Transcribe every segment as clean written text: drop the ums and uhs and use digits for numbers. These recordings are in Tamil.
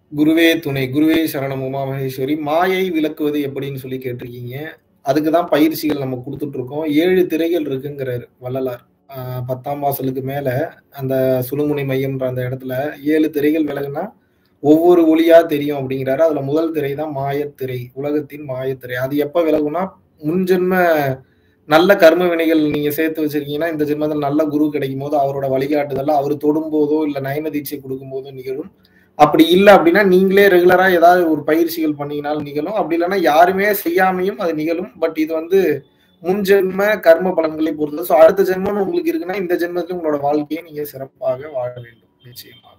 குருவே துணை, குருவே சரணம் உமா மகேஸ்வரி. மாயை விலக்குவது எப்படின்னு சொல்லி கேட்டிருக்கீங்க. அதுக்கு தான் பயிற்சிகள் நம்ம குடுத்துட்டு இருக்கோம். 7 திரைகள் இருக்குங்கிறாரு வள்ளலார். 10ஆம் வாசலுக்கு மேல அந்த சுழுமுனை மையம்ன்ற அந்த இடத்துல 7 திரைகள் விலகுனா, ஒவ்வொரு ஒளியா தெரியும் அப்படிங்கிறாரு. அதுல முதல் திரை தான் மாயத்திரை. உலகத்தின் மாயத்திரை. அது எப்ப விலகும்னா, முன்ஜென்ம நல்ல கர்ம வினைகள் நீங்க சேர்த்து வச்சிருக்கீங்கன்னா, இந்த ஜென்மத்தில நல்ல குரு கிடைக்கும்போது, அவரோட வழிகாட்டுதல்ல அவரு தொடும்போதோ, இல்ல நயன தீட்சை குடுக்கும்போதோ நிகழும். அப்படி இல்ல அப்படின்னா, நீங்களே ரெகுலரா ஏதாவது ஒரு பயிற்சிகள் பண்ணீங்கனாலும் நிகழும். அப்படி இல்லன்னா யாருமே செய்யாமயும் அது நிகழும். பட் இது வந்து முன் ஜென்ம கர்ம பலன்களை பொறுத்தது. ஸோ அடுத்த ஜென்மம்னு உங்களுக்கு இருக்குன்னா, இந்த ஜென்மத்திலும் உங்களோட வாழ்க்கையை நீங்க சிறப்பாக வாழ வேண்டும். நிச்சயமாக.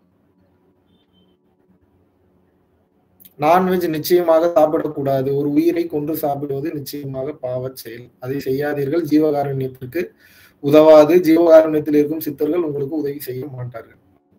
நான்வெஜ் நிச்சயமாக சாப்பிடக்கூடாது. ஒரு உயிரை கொன்று சாப்பிடுவது நிச்சயமாக பாவச் செயல். அதை செய்யாதீர்கள். ஜீவகாருண்யத்திற்கு உதவாது. ஜீவகாருண்யத்தில் இருக்கும் சித்தர்கள் உங்களுக்கு உதவி செய்ய மாட்டார்கள்.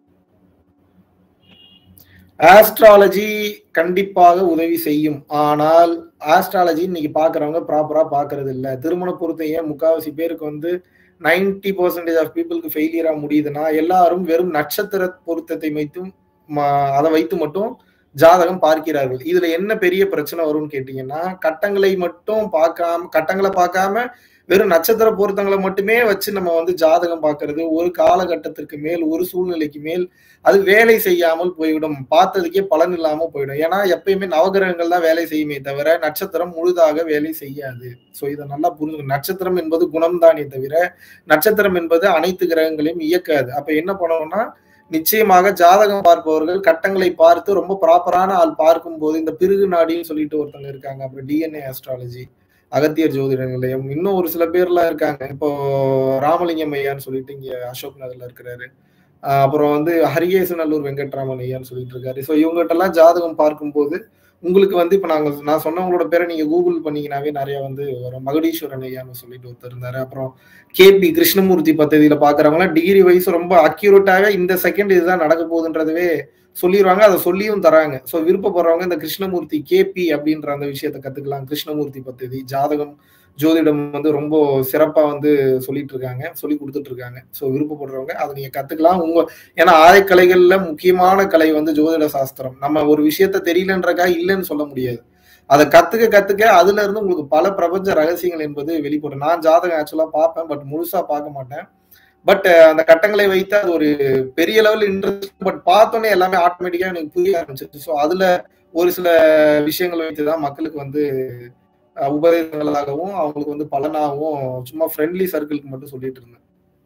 ஆஸ்ட்ராலஜி கண்டிப்பாக உதவி செய்யும். ஆனால் ஆஸ்ட்ராலஜி இன்னைக்கு பார்க்குறவங்க ப்ராப்பரா பார்க்கறது இல்ல. திருமண பொருத்தம் ஏன் முக்காவாசி பேருக்கு வந்து 90% ஆஃப் பீப்பிள்க்கு ஃபெயிலியரா முடியுதுன்னா, எல்லாரும் வெறும் நட்சத்திர பொருத்தத்தை வைத்தும் அத வைத்து மட்டும் ஜாதகம் பார்க்கிறார்கள். இதுல என்ன பெரிய பிரச்சனை வரும்னு கேட்டீங்கன்னா, கட்டங்கள பார்க்காம வெறும் நட்சத்திர பொருத்தங்கள மட்டுமே வச்சு நம்ம வந்து ஜாதகம் பார்க்கிறது, ஒரு காலகட்டத்திற்கு மேல், ஒரு சூழ்நிலைக்கு மேல் அது வேலை செய்யாமல் போய்விடும். பார்த்ததுக்கே பலன் இல்லாம போயிடும். ஏன்னா, எப்பயுமே நவகிரகங்கள் தான் வேலை செய்யுமே தவிர, நட்சத்திரம் முழுதாக வேலை செய்யாது. ஸோ இத நல்லா புரிஞ்சுக்கணும். நட்சத்திரம் என்பது குணம் தானே தவிர, நட்சத்திரம் என்பது அனைத்து கிரகங்களையும் இயக்காது. அப்ப என்ன பண்ணணும்னா, நிச்சயமாக ஜாதகம் பார்ப்பவர்கள் கட்டங்களை பார்த்து ரொம்ப ப்ராப்பரான ஆள் பார்க்கும்போது, இந்த பிருகு நாடின்னு சொல்லிட்டு ஒருத்தவங்க இருக்காங்க. அப்புறம் டிஎன்ஏ ஆஸ்ட்ராலஜி, அகத்தியர் ஜோதிட நிலையம், இன்னும் ஒரு சில பேர்லாம் இருக்காங்க. இப்போ ராமலிங்கம் ஐயான்னு சொல்லிட்டு இங்க அசோக் நகர்ல இருக்கிறாரு. அப்புறம் வந்து ஹரிகேசநல்லூர் வெங்கட்ராமன் ஐயான்னு சொல்லிட்டு இருக்காரு. ஸோ இவங்ககிட்டலாம் ஜாதகம் பார்க்கும்போது, உங்களுக்கு வந்து இப்ப நான் சொன்னவங்களோட பேரை நீங்க கூகுள் பண்ணீங்கன்னாவே நெறைய வந்து வரும். மகுடீஸ்வரன் ஐயான்னு சொல்லிட்டு ஒருத்தர் இருந்தாரு. அப்புறம் கேபி கிருஷ்ணமூர்த்தி பத்ததியில பார்க்குறவங்கலாம் டிகிரி வைஸ் ரொம்ப அக்யூரேட்டாவே இந்த செகண்ட் இதுதான் நடக்க போகுதுன்றதவே சொல்லிருவாங்க. அத சொல்லியும் தராங்க. ஸோ விருப்பப்படுறவங்க இந்த கிருஷ்ணமூர்த்தி கேபி அப்படின்ற அந்த விஷயத்த கத்துக்கலாம். கிருஷ்ணமூர்த்தி பத்ததி, ஜாதகம், ஜோதிடம் வந்து ரொம்ப சிறப்பா வந்து சொல்லிட்டு இருக்காங்க. சொல்லிக் குடுத்துட்டு இருக்காங்க. ஸோ விருப்பப்படுறவங்க அத நீங்க கத்துக்கலாம். ஏன்னா ஆயக்கலைகள்ல முக்கியமான கலை வந்து ஜோதிட சாஸ்திரம். நம்ம ஒரு விஷயத்த தெரியலன்றக்காக இல்லன்னு சொல்ல முடியாது. அத கத்துக்க அதுல இருந்து உங்களுக்கு பல பிரபஞ்ச ரகசியங்கள் என்பது வெளிப்படும். நான் ஜாதகம் ஆக்சுவலா பார்ப்பேன். பட் முழுசா பார்க்க மாட்டேன். பட் அந்த கட்டங்களை வைத்து அது ஒரு பெரிய லெவல் இன்ட்ரெஸ்ட். பட் பார்த்தோன்னே எல்லாமே ஆட்டோமேட்டிக்கா எனக்கு புரிய ஆரம்பிச்சிருச்சு. ஸோ அதுல ஒரு சில விஷயங்கள் வைத்துதான் மக்களுக்கு வந்து உபதேசங்களாகவும் அவங்களுக்கு வந்து பலனாகவும் சும்மா ஃப்ரெண்ட்லி சர்க்கிளுக்கு மட்டும் சொல்லிட்டு இருந்தேன்.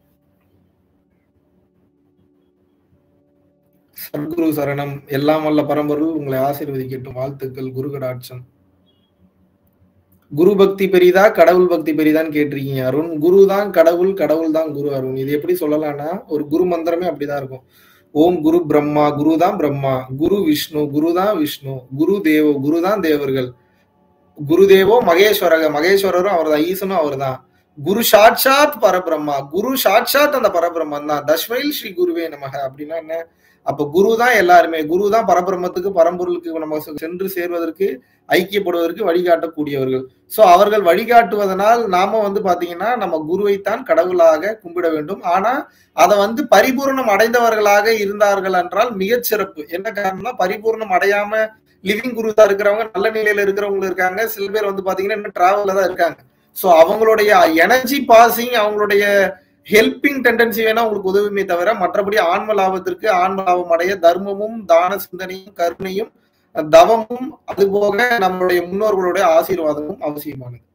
சத்குரு சரணம். எல்லாம் வல்ல பரம்பொருள் உங்களை ஆசீர்வதிக்கட்டும். வாழ்த்துக்கள். குரு கடாட்சம். குரு பக்தி பெரிதா, கடவுள் பக்தி பெரிதான்னு கேட்டிருக்கீங்க அருண். குரு தான் கடவுள், கடவுள் தான் குரு அருண். இது எப்படி சொல்லலாம்னா, ஒரு குரு மந்திரமே அப்படிதான் இருக்கும். ஓம் குரு பிரம்மா, குரு தான் பிரம்மா. குரு விஷ்ணு, குரு தான் விஷ்ணு. குரு தேவோ, குரு தான் தேவர்கள். குருதேவோ மகேஸ்வரக, மகேஸ்வரரும் அவர்தான். ஈசனும் அவர்தான். குரு சாட்சாத் பரபிரம்மா, குரு சாட்சாத் அந்த பரபிரம்மன் தான். தஸ்மைல் ஸ்ரீ குருவே நமக அப்படின்னா என்ன? அப்ப குரு தான் எல்லாருமே. குரு தான் பரபிரம்மத்துக்கு, பரம்பொருளுக்கு நம்ம சென்று சேர்வதற்கு, ஐக்கியப்படுவதற்கு வழிகாட்டக்கூடியவர்கள். சோ அவர்கள் வழிகாட்டுவதனால் நாம வந்து பாத்தீங்கன்னா நம்ம குருவைத்தான் கடவுளாக கும்பிட வேண்டும். ஆனா அத வந்து பரிபூர்ணம் அடைந்தவர்களாக இருந்தார்கள் என்றால் மிகச் சிறப்பு. என்ன காரணம்னா, பரிபூர்ணம் அடையாம லிவிங் குருவா இருக்கிறவங்க, நல்ல நிலையில இருக்கிறவங்க இருக்காங்க. சில பேர் வந்து பாத்தீங்கன்னா இன்னும் டிராவல்ல தான் இருக்காங்க. சோ அவங்களுடைய எனர்ஜி பாசிங், அவங்களுடைய ஹெல்பிங் டெண்டன்சி வேணா உங்களுக்கு உதவுமே தவிர, மற்றபடி ஆன்ம லாபத்திற்கு ஆன்ம லாபம் அடைய தர்மமும், தான சிந்தனையும், கருணையும், தவமும், அதுபோக நம்மளுடைய முன்னோர்களுடைய ஆசீர்வாதமும் அவசியமானது.